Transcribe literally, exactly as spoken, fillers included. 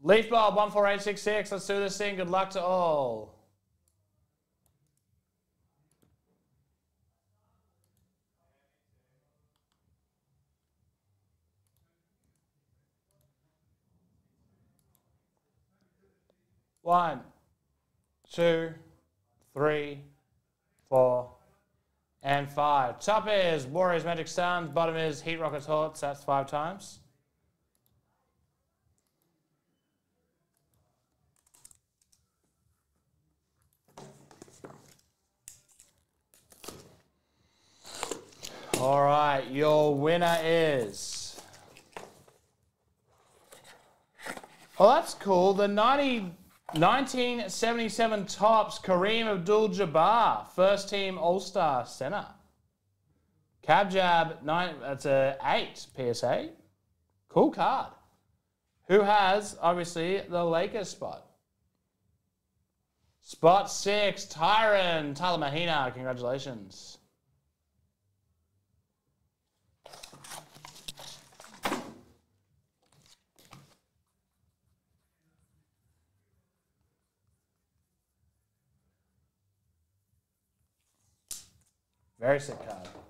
Leaf Bob one four eight six six. Let's do this thing. Good luck to all. One, two, three, four, and five. Top is Warriors Magic Suns. Bottom is Heat Rockets Hawks. That's five times. All right, your winner is... Oh, that's cool. The ninety, nineteen seventy-seven Topps Kareem Abdul-Jabbar, first team All-Star center. Cab Jab, nine, that's a eight P S A. Cool card. Who has, obviously, the Lakers spot? Spot six, Tyron, Tyler Mahina. Congratulations. Very sick card.